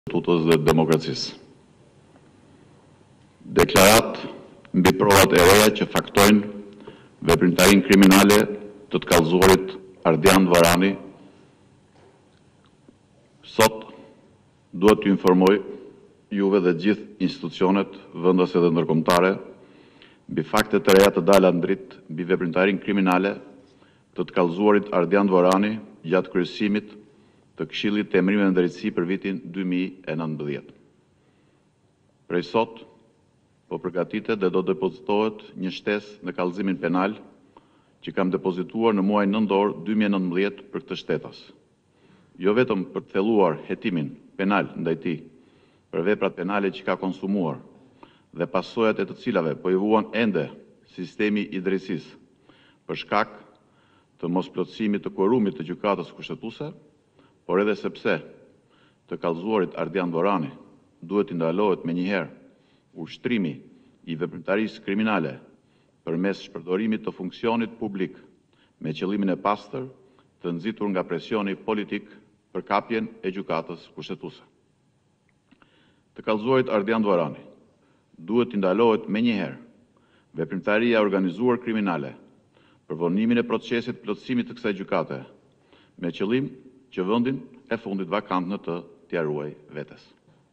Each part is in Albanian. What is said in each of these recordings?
Kushtetues dhe Demokracisë. Deklarat mbi provat e reja që faktojnë veprimtarinë kriminale të të kallëzuarit Ardian Varani. Sot duhet t'ju informoj juve dhe gjithë institucionet vendase dhe ndërkombëtare mbi fakte të reja të dala në dritë mbi veprimtarinë kriminale të të kallëzuarit Ardian Varani gjatë kryesimit të Këshillit të Emërimeve në Drejtësi për vitin 2019. Prej sot, po përgatitet dhe do depozitohet një shtesë në kallëzimin penal që kam depozituar në muajin nëntor 2019 për këtë shtetas. Jo vetëm për të thelluar hetimin penal ndaj tij për veprat penale që ka konsumuar dhe pasojat e të cilave po i vuan ende sistemi i drejtësisë për shkak të mosplotësimit të kuorumit të gjykatës kushtetuese, por edhe sepse të kallëzuarit Ardian Varani duhet të ndalohet menjëherë ushtrimi i veprimtarisë kriminale përmes shpërdorimit të funksionit publik me qëllimin e pastër të nxitur nga presioni politik për kapjen e gjykatës kushtetuese. Të kallëzuarit Ardian Varani duhet të ndalohet menjëherë veprimtaria e organizuar kriminale për vonimin e procesit plotësimit të kësaj gjykate me qëllim që vendin e fundit vakant në t'ia ruaj vetes.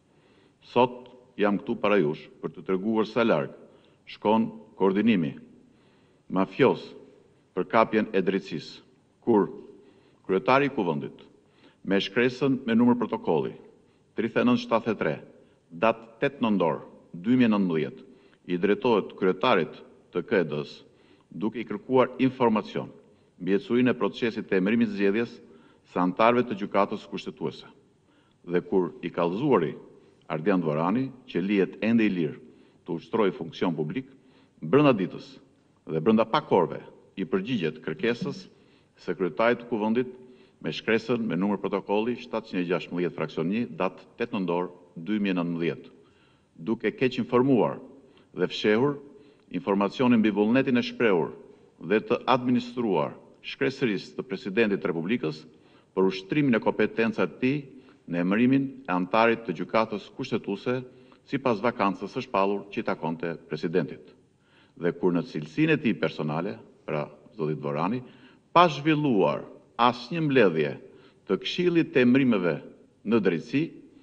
Sot jam këtu para jush për të treguar sa larg shkon koordinimi mafios për kapjen e drejtësisë, kur kryetari i kuvendit me shkresën me numër protokolli 3973 datë 8 nëntor 2019 i drejtohet kryetarit të KED-s duke i kërkuar informacion mbi ecurinë e procesit të emërimit zgjedhjes së anëtarëve të gjykatës kushtetuese. Dhe kur i kallëzuari Ardian Varani, që lihet ende i lirë të ushtrojë funksion publik, brenda ditës dhe brenda pak orëve i përgjigjet kërkesës së kryetarit të kuvendit me shkresën me numër protokolli 716 fraksion 1 datë 8 nëntor 2019, duke keq informuar dhe fshehur informacionin mbi vullnetin e shprehur dhe të administruar shkresërisë të Presidentit të Republikës për ushtrimin e kompetencat të tij në emërimin e anëtarit të gjykatës kushtetuese sipas vakancës së shpallur që i takonte presidentit. Dhe kur në cilësinë e tij personale, pra zotit Varani, pa zhvilluar asnjë mbledhje të Këshillit të Emërimeve në Drejtësi,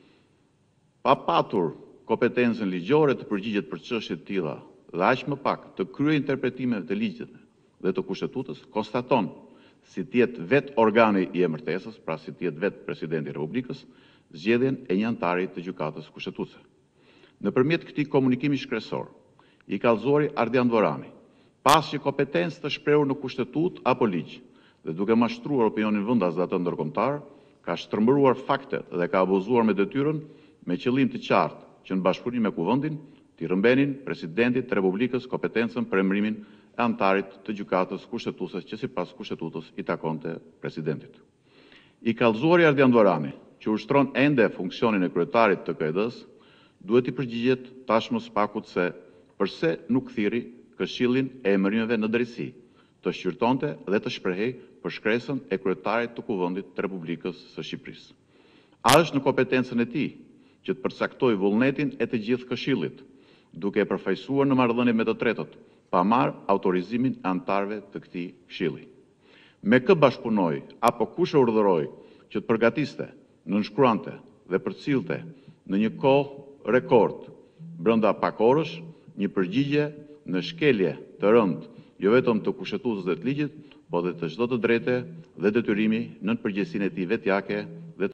pa patur kompetencën ligjore të përgjigjet për çështje të tilla dhe aq më pak të kryejë interpretime të ligjit dhe të kushtetutës, konstaton si tjetë vetë organi i emërtesës, pra si tjetë vetë Presidenti i Republikës, zgjedhjen e një anëtari të gjykatës kushtetuese. Nëpërmjet këtij komunikimi shkresor, i kallëzuari Ardian Varani, pasi kompetencë të shprehur në kushtetutë apo ligj, dhe duke mashtruar opinionin vendas dhe atë ndërkombëtar, ka shtrembëruar faktet dhe ka abuzuar me detyrën me qëllim të qartë që në bashkëpunim me kuvendin t'i rëmbenin Presidentit të Republikës kompetencën për emërimin e anëtarit të gjykatës kushtetuese që sipas kushtetutës i takonte presidentit. I kallëzuari Ardian Varani, që ushtron ende funksionin e kryetarit të KED-s, duhet i përgjigjet tashmë së pakut se pse nuk thirri Këshillin e Emërimeve në Drejtësi të shqyrtonte dhe të shprehej për shkresën e kryetarit të kuvendit të Republikës së Shqipërisë. A është në kompetencën e tij që të përcaktojë vullnetin e të gjithë Këshillit, duke e përfaqësuar në marrëdhënie me të tretët, pa marrë autorizimin e anëtarëve të këtij këshilli. Me kë bashkëpunoi apo kush e urdhëroi që të përgatiste, nënshkruante dhe përcillte në një kohë rekord brenda pak orësh një përgjigje në shkelje të rëndë, jo vetëm të kushtetutës dhe të ligjit, por dhe të çdo të drejte dhe detyrimi nën përgjegjësinë e tij vetjake dhe